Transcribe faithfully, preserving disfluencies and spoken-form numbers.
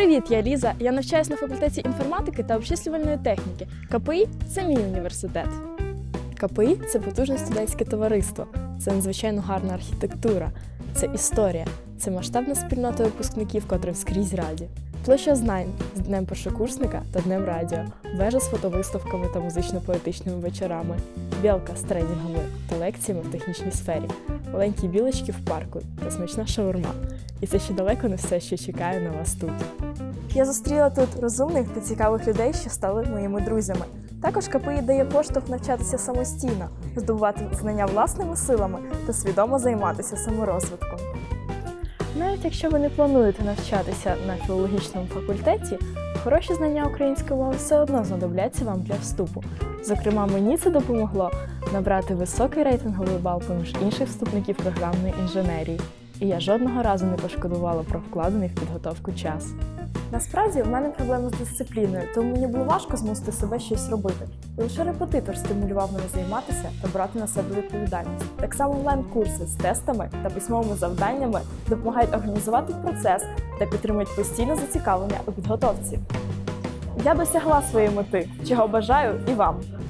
Привіт, я Ліза. Я навчаюсь на факультеті інформатики та обчислювальної техніки. КПІ – це мій університет. КПІ – це потужне студентське товариство, це надзвичайно гарна архітектура, це історія, це масштабна спільнота випускників, котрим скрізь раді. Площа знань з Днем першокурсника та Днем радіо, вежа з фотовиставками та музично-поетичними вечорами, білка з тренінгами та лекціями в технічній сфері, маленькі білочки в парку та смачна шаурма. І це ще далеко не все, що чекає на вас тут. Я зустріла тут розумних та цікавих людей, що стали моїми друзями. Також КПІ дає поштовх навчатися самостійно, здобувати знання власними силами та свідомо займатися саморозвитком. Навіть якщо ви не плануєте навчатися на філологічному факультеті, хороші знання української мови все одно знадобляться вам для вступу. Зокрема, мені це допомогло набрати високий рейтинговий бал поміж інших вступників програмної інженерії. І я жодного разу не пошкодувала про вкладений в підготовку час. Насправді, в мене проблеми з дисципліною, тому мені було важко змусити себе щось робити. І лише репетитор стимулював мене займатися та брати на себе відповідальність. Так само онлайн-курси з тестами та письмовими завданнями допомагають організувати процес та підтримують постійне зацікавлення у підготовці. Я досягла своєї мети, чого бажаю і вам!